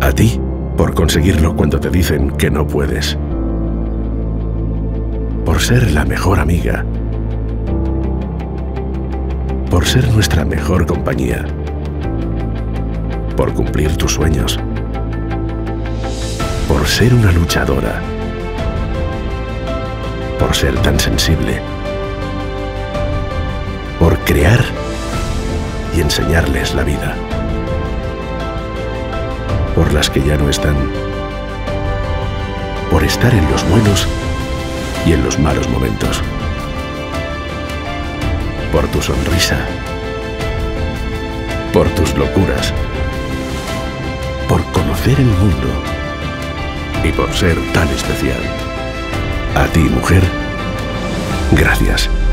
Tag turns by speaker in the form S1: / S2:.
S1: A ti, por conseguirlo cuando te dicen que no puedes. Por ser la mejor amiga. Por ser nuestra mejor compañía. Por cumplir tus sueños. Por ser una luchadora. Por ser tan sensible. Por crear y enseñarles la vida. Por las que ya no están. Por estar en los buenos y en los malos momentos. Por tu sonrisa. Por tus locuras. Por conocer el mundo. Y por ser tan especial. A ti, mujer, gracias.